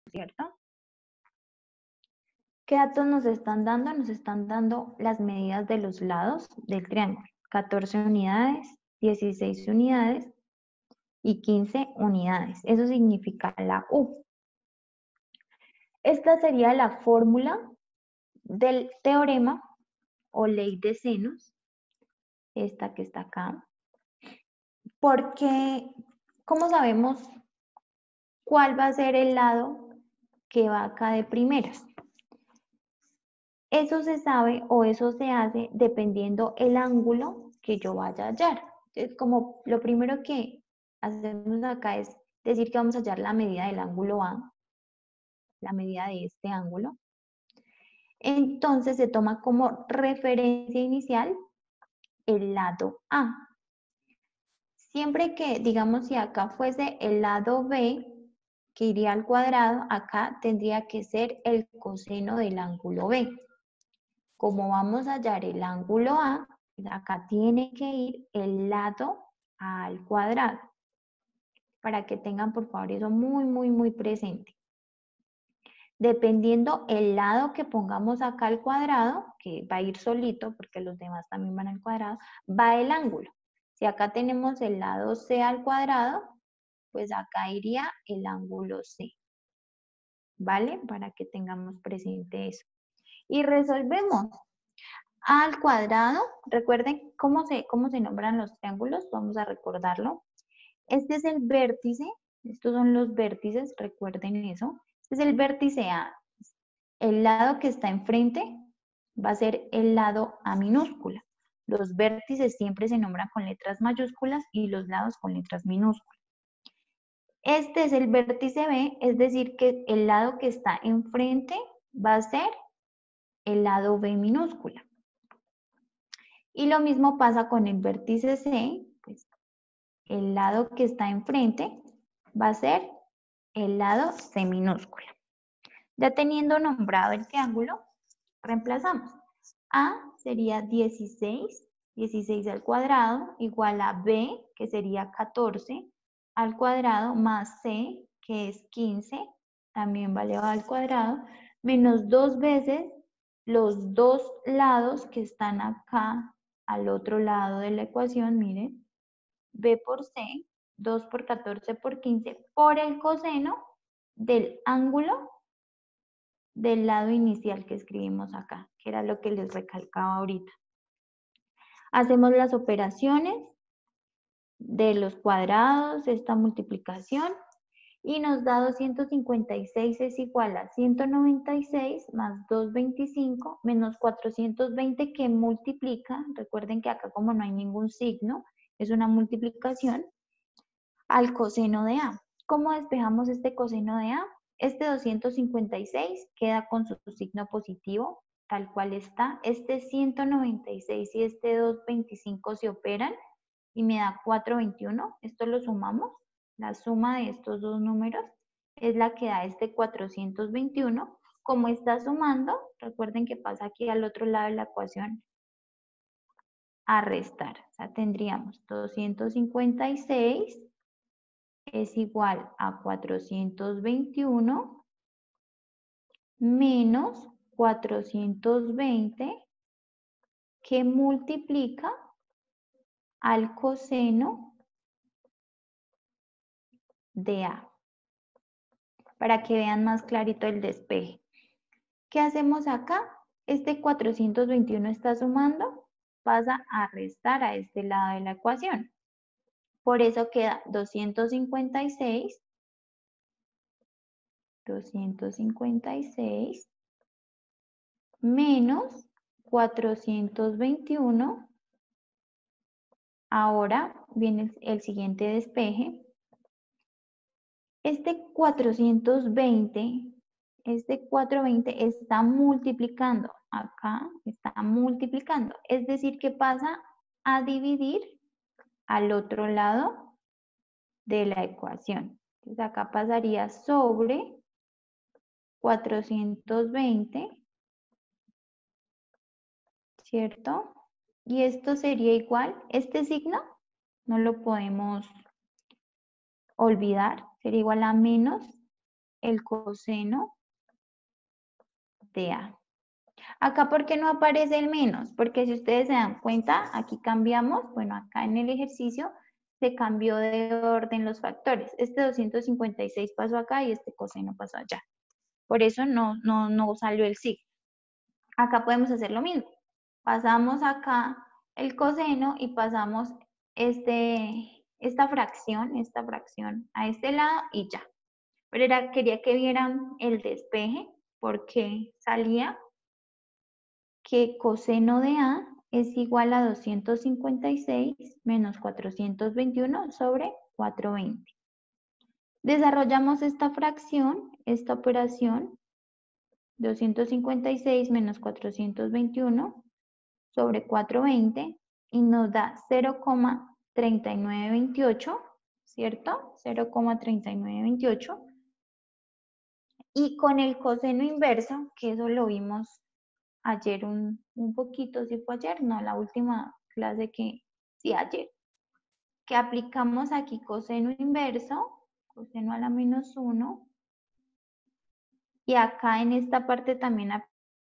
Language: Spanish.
¿cierto? ¿Qué datos nos están dando? Nos están dando las medidas de los lados del triángulo. 14 unidades, 16 unidades y 15 unidades. Eso significa la U. Esta sería la fórmula del teorema o ley de senos, esta que está acá, porque ¿cómo sabemos cuál va a ser el lado que va acá de primeras? Eso se sabe o eso se hace dependiendo el ángulo que yo vaya a hallar. Entonces, como lo primero que hacemos acá es decir que vamos a hallar la medida del ángulo A, la medida de este ángulo. Entonces se toma como referencia inicial el lado A. Siempre que, digamos, si acá fuese el lado B, que iría al cuadrado, acá tendría que ser el coseno del ángulo B. Como vamos a hallar el ángulo A, acá tiene que ir el lado A al cuadrado. Para que tengan, por favor, eso muy presente. Dependiendo el lado que pongamos acá al cuadrado, que va a ir solito, porque los demás también van al cuadrado, va el ángulo. Si acá tenemos el lado C al cuadrado, pues acá iría el ángulo C. ¿Vale? Para que tengamos presente eso. Y resolvemos. A al cuadrado, recuerden cómo se nombran los triángulos, vamos a recordarlo. Este es el vértice, estos son los vértices, recuerden eso. Este es el vértice A. El lado que está enfrente va a ser el lado A minúscula. Los vértices siempre se nombran con letras mayúsculas y los lados con letras minúsculas. Este es el vértice B, es decir que el lado que está enfrente va a ser el lado B minúscula. Y lo mismo pasa con el vértice C, pues el lado que está enfrente va a ser el lado C minúscula. Ya teniendo nombrado el triángulo, reemplazamos. A sería 16, 16 al cuadrado, igual a B, que sería 14 al cuadrado, más C, que es 15, también va elevado al cuadrado, menos 2 veces los dos lados que están acá al otro lado de la ecuación, miren, B por C, 2 por 14 por 15, por el coseno del ángulo del lado inicial que escribimos acá, que era lo que les recalcaba ahorita. Hacemos las operaciones de los cuadrados, esta multiplicación, y nos da 256 es igual a 196 más 225 menos 420 que multiplica, recuerden que acá como no hay ningún signo, es una multiplicación, al coseno de A. ¿Cómo despejamos este coseno de A? Este 256 queda con su signo positivo, tal cual está. Este 196 y este 225 se operan y me da 421. Esto lo sumamos. La suma de estos dos números es la que da este 421. Como está sumando, recuerden que pasa aquí al otro lado de la ecuación a restar. O sea, tendríamos 256 es igual a 421 menos 420 que multiplica al coseno de A. Para que vean más clarito el despeje. ¿Qué hacemos acá? Este 421 está sumando, pasa a restar a este lado de la ecuación. Por eso queda 256 menos 421. Ahora viene el siguiente despeje. Este 420 está multiplicando. Acá está multiplicando. Es decir, que pasa a dividir al otro lado de la ecuación. Entonces acá pasaría sobre 420, ¿cierto? Y esto sería igual, este signo no lo podemos olvidar, sería igual a menos el coseno de A. Acá, ¿por qué no aparece el menos? Porque si ustedes se dan cuenta, aquí cambiamos, bueno, acá en el ejercicio se cambió de orden los factores. Este 256 pasó acá y este coseno pasó allá. Por eso no salió el signo. Acá podemos hacer lo mismo. Pasamos acá el coseno y pasamos esta fracción a este lado y ya. Pero quería que vieran el despeje porque salía que coseno de A es igual a 256 menos 421 sobre 420. Desarrollamos esta fracción, esta operación, 256 menos 421 sobre 420 y nos da 0,3928, ¿cierto? 0,3928. Y con el coseno inverso, que eso lo vimos ayer un poquito, si fue ayer, no, la última clase que, sí, ayer, que aplicamos aquí coseno inverso, coseno a la -1, y acá en esta parte también